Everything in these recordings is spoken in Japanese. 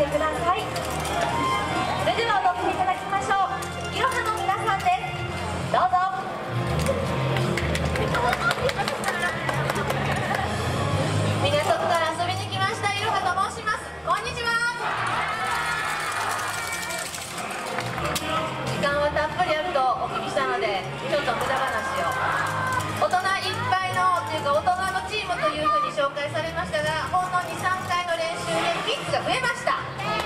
てください。それでは踊っていただきましょう。いろはの皆さんです。どうぞ。皆さんから遊びに来ましたいろはと申します。こんにちは。時間はたっぷりあるとお聞きしたので、ちょっと無駄話を。大人いっぱいのっていうか大人のチームというふうに紹介されましたが、ほんの2、3回の練習でキッズが増えました。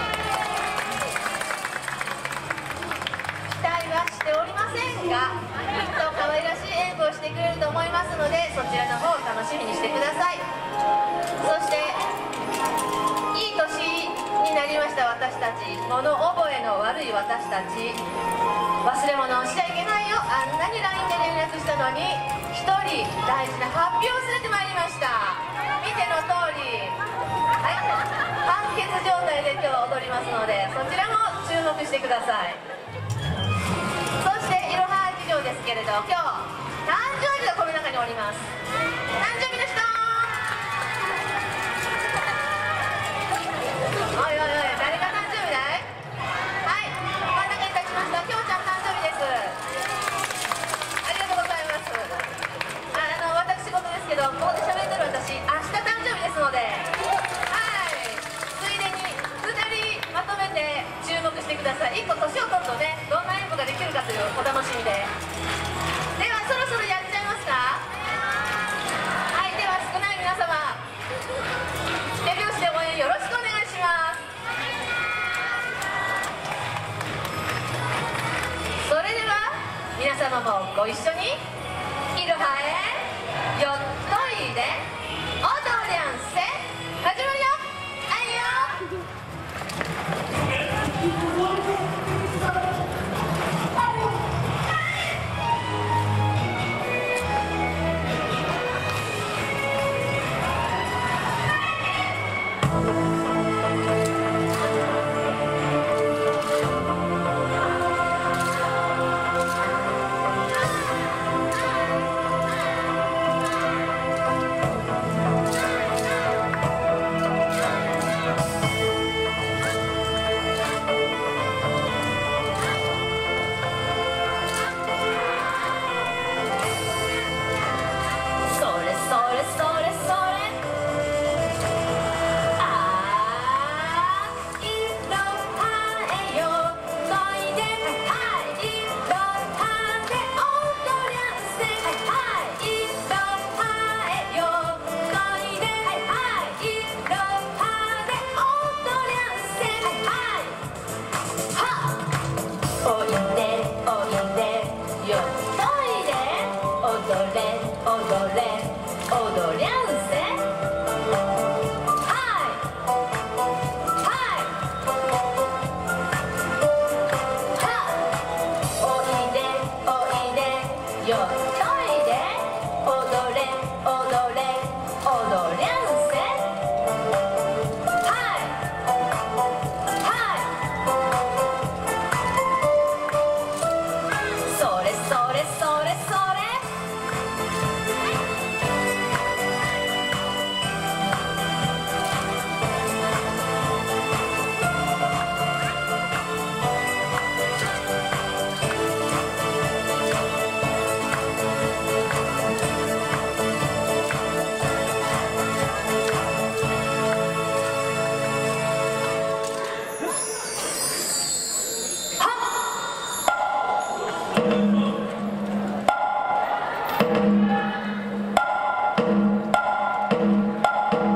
期待はしておりませんが、きっと可愛らしい演舞をしてくれると思いますので、そちらの方を楽しみにしてください。そしていい年になりました私たち、物覚えの悪い私たち、忘れ物をしちゃいけないよ。あんなに LINE で連絡したのに1人大事な発表を忘れてまいりました。見ての通り、はい、判決状態で今日は踊りますので、そちらも注目してください。そしていろは劇場ですけれど、今日誕生日がこの中におります。誕生日の人、おいおいおい、誰が誕生日だい？はい、真ん中に立ちましたきょうちゃん誕生日です。ありがとうございます。私事ですけど、ここで喋ってる私、明日誕生日ですので、はい、ついでに2人まとめて注目してください。1個年を取るとね、どんな演舞ができるかというお楽しみで。ではそろそろやっちゃいますか。はい、では少ない皆様、手拍子で応援よろしくお願いします。それでは皆様もご一緒にいろはへよっといで踊りゃんせ始まるよ。はいよ。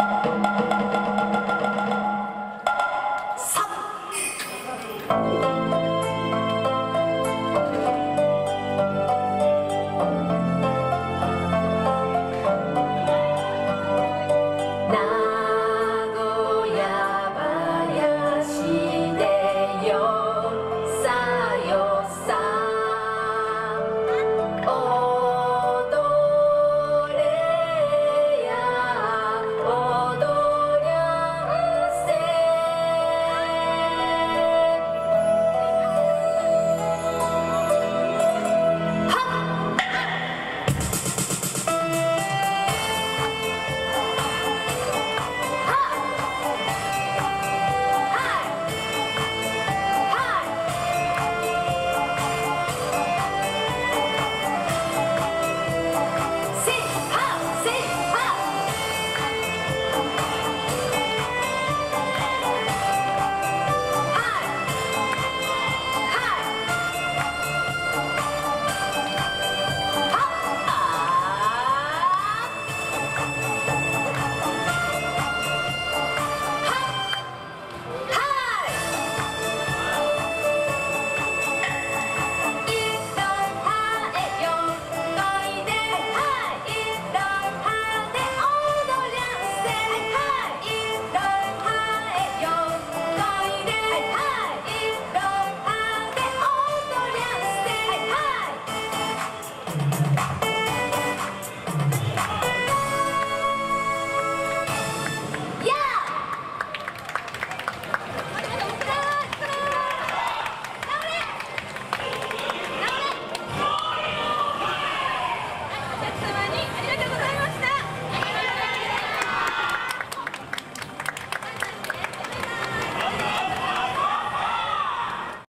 さあ